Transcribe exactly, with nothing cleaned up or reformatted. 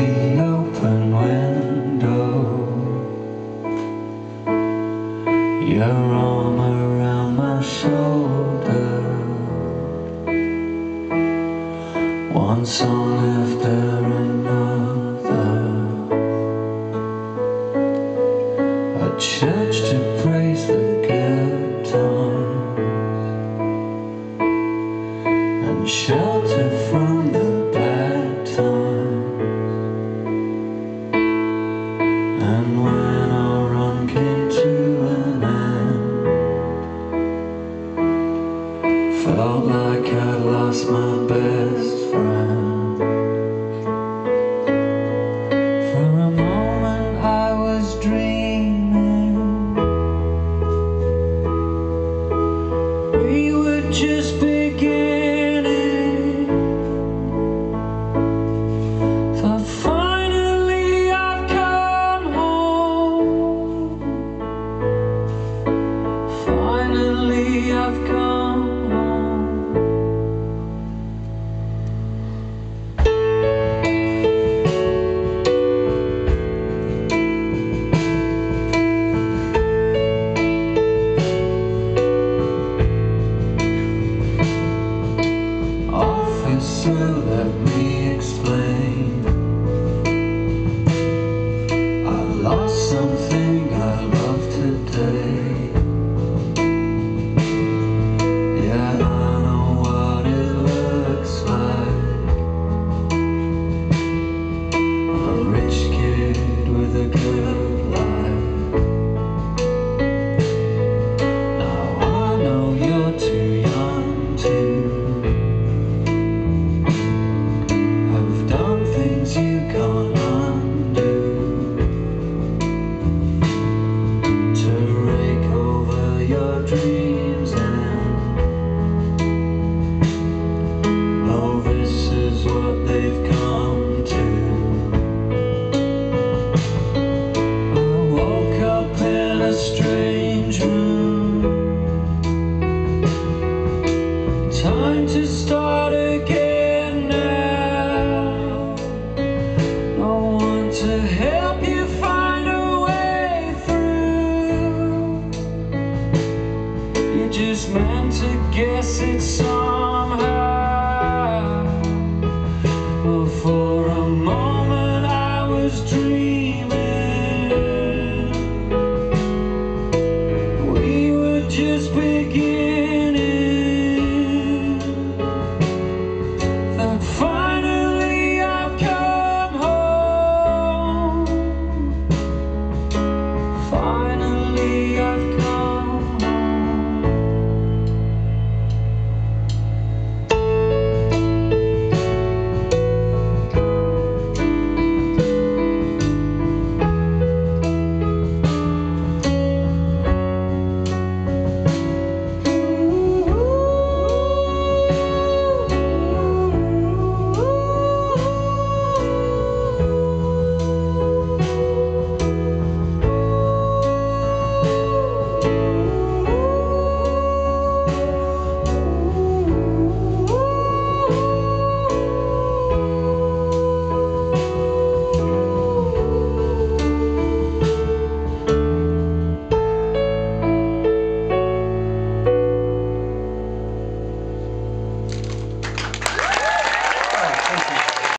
the open window, your arm around my shoulder, one song after another, a church to praise the good times and shelter from the bad times. And when our run came to an end, felt like I'd lost my best friend. For a moment I was dreaming we were just beginning, but finally I've come home. Finally I've come home. Officer, let me explain. I lost something I love today. Yeah, I know what it looks like. A rich kid with a good life. Now I know you're too young to you can't undo, to rake over your dreams and oh, this is what they've come to. I woke up in a strange room, time to start again now. To help you find a way through, you just meant to guess it somehow. Well, for a moment I was dreaming